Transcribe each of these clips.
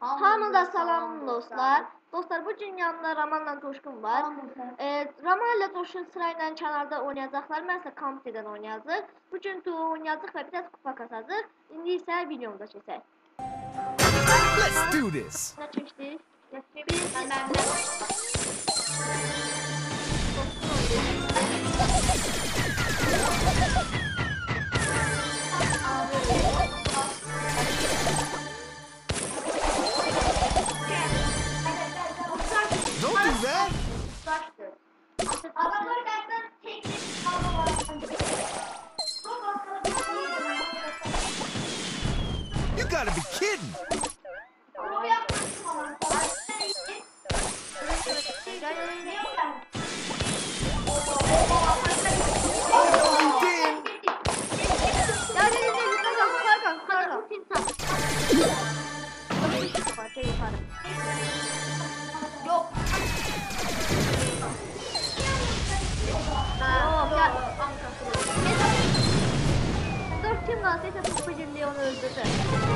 Hamıda salam dostlar. Dostlar, bu gün yanımda Ramanla Coşkun var. Raman ile Coşkun sırayla kənarda oynayacaqlar. Mən isə kompüterdən oynayacaq. Bu gün duo oynayacaq və biraz kupa kasacaq. İndi isə videomda keçək. Let's do this. Nə keçdik? Don't do that. You gotta be kidding. Oh, you did. Kim kalsaysa bu birliği onu öldürdü.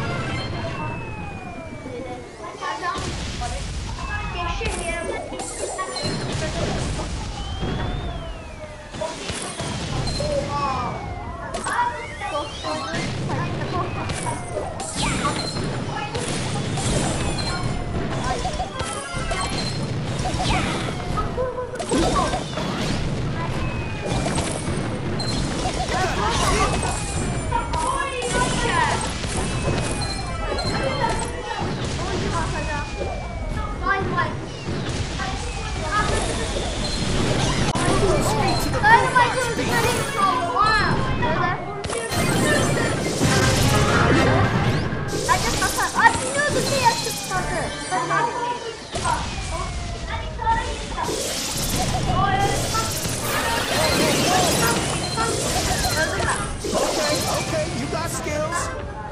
Okay, you got skills.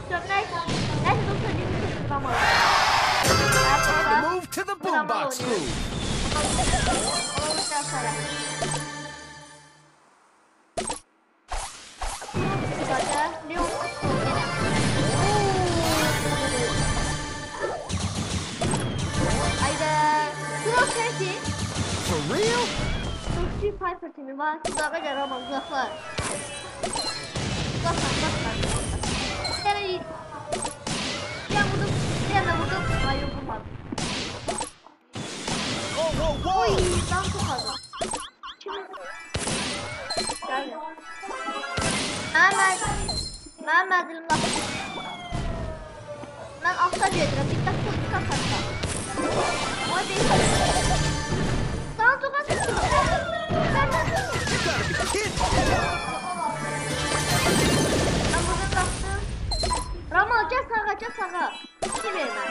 Time to move to the boombox groove. For real? Piper timi var. Uzaklar yaramaz uzaklar. Uzaklar. Yani ben vurdum. Ben vurdum. Hayır vurmadım. Whoa. Oy, ben tokadım. Gel. Mehmet dilim laf. Ben altta yedirəm. Bir dakika tutar hatta. Ama değil. Sana tokadım. You gotta be kidding. Ben burada bıraktım. Ramal gel sağa. Bir vermem.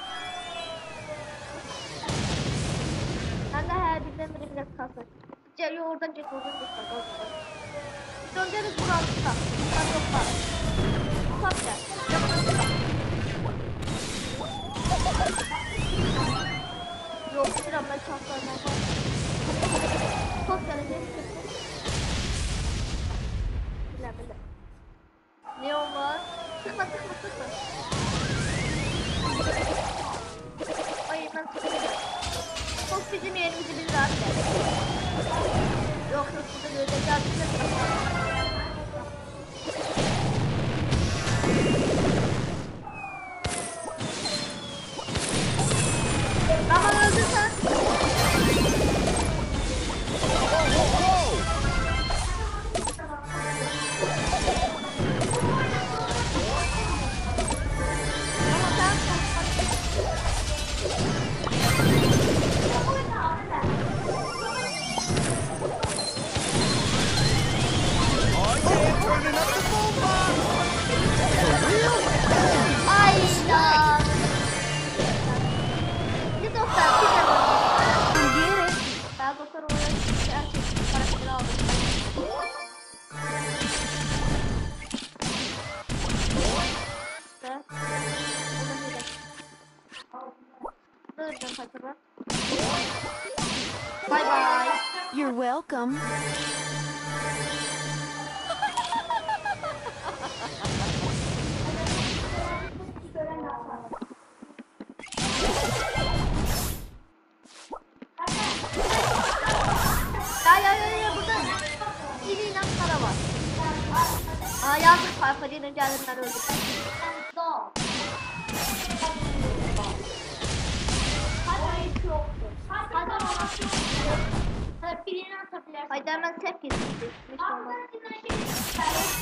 Ben de her birden biri biraz kalsın. Gel oradan geç. Döndürürüz buradan tutak. Tutak gel. Yok bir an ben çantlardan kalsın. Top gelecek. Bile. Neon var. Tıkma. Ay ben tıkmayacağım. Top bizim yerimizi bilir abi. Yok burada göreceğiz. Raman öldürsen. Turning up the boombox. For real? Ay ya. Bir dostlar bir de var. Ben dostlar oraya erkek karakteri aldım. Bye. You're welcome. gelin gəlin məni öldürün. Haydar mən səhv getmişdim. Heç olmaz.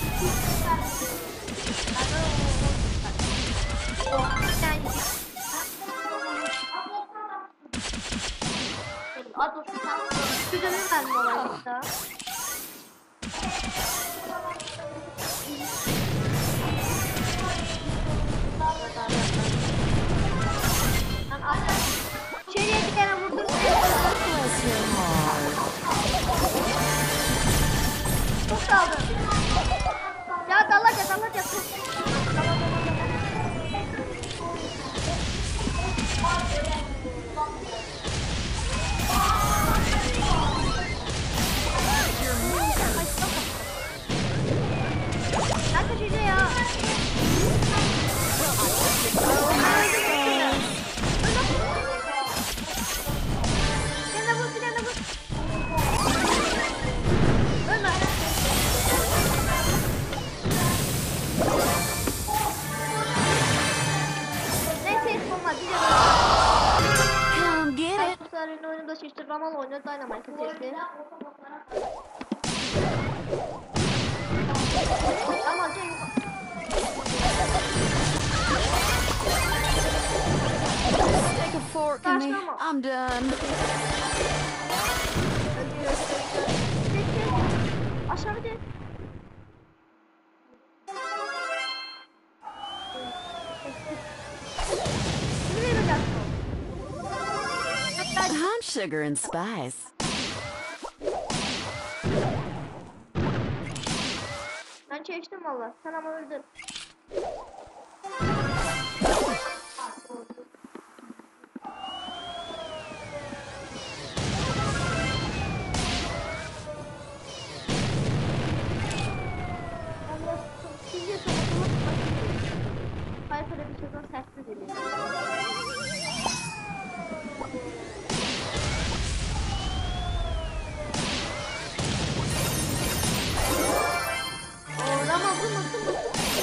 Güzəlin mənim olayım da. İçeriye bir tane vurdum. Çok kaldı. Ya dalaca. Lan kaçıcı ya. Ölme. Neyse hiç olmaz. Come get it. Bu sefer oyunu da seçti. Ramal oyunu Dynamite'ı seçti. Ramal Stick a fork in me. I'm done. Aşağı gel. I'm sugar and spice. Ben çeştim valla. Sen ama öldün. Hayır böyle bir sezon sertsiz edin. Ama bu nasıl?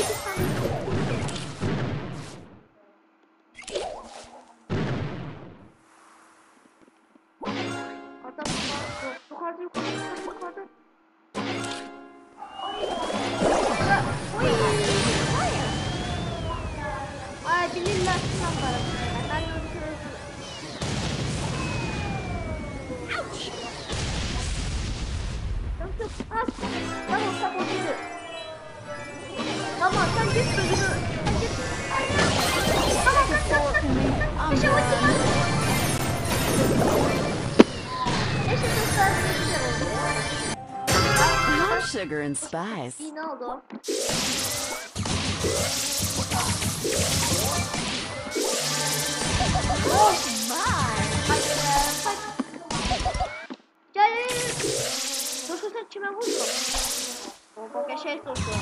Adam yukarıda. Ay bilirler şundan var. Ben de onu söyleyeyim. Yok. Az. Tamam sabırlı. Tamam sen git sözünü. Tamam sen. Bir şey olsun. Neyse dostlar güzel oldu. I'm sugar and spice. Ne oldu? Oh my! Gel. Dostum sen kime vurdun? Bak şey dostum.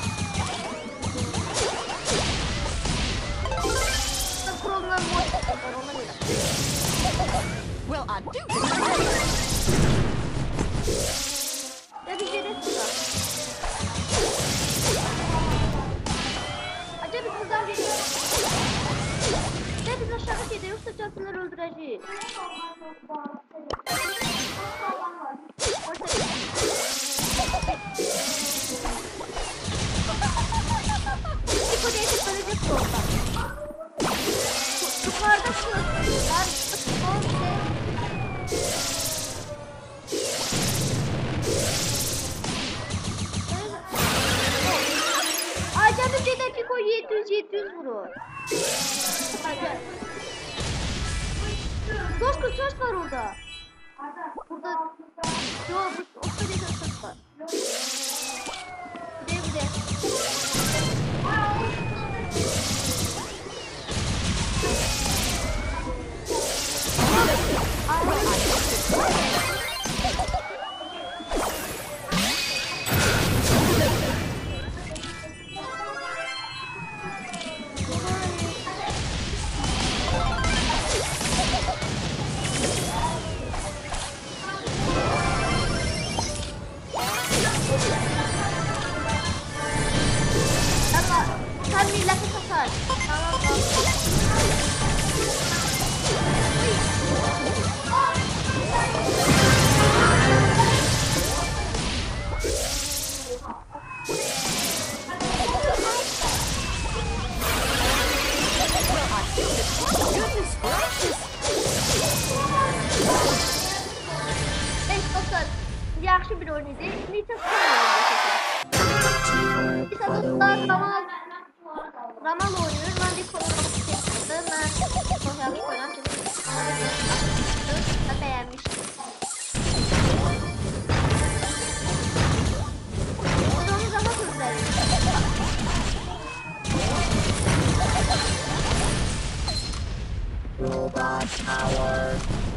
Sen kuralından mod var ona göre. Well, I do. Ne diyeceğiz burada? Acaba biz buradan geliyor. Ne biz aşağı gidiyorsa cadıları öldüreceğiz. Psikolojik ölecek soğuklar. Yukarıda kılıçlar. Acaba bir Piko 700 vurur. Hadi. Dostum söz var orada. Burada. Yok o kadar söz var. Bir de. oyunu idi. Nitya dostlar, Ramal oynuyor. Ben de konuğum seçtim. Ben sosyal koyulan çünkü beğenmiştim. Onu zaman sözleri. Robot power.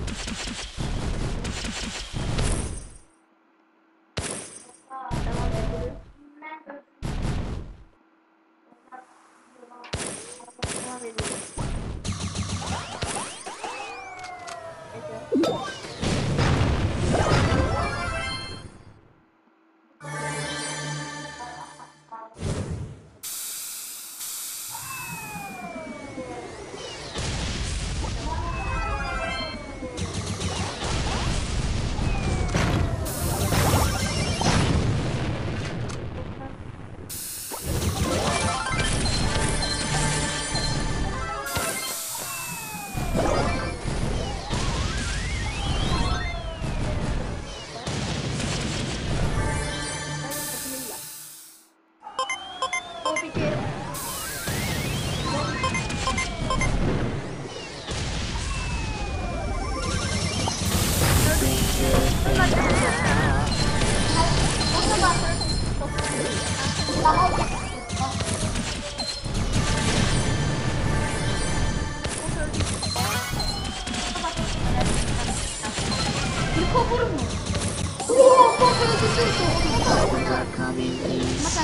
Coming, please.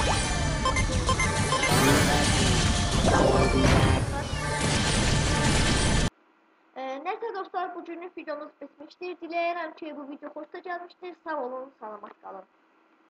Neyse dostlar, bugünlük videomuz bitmiştir. Diləyirəm ki bu video xoşuna gəlmişdir. Sağ olun, salamat qalın.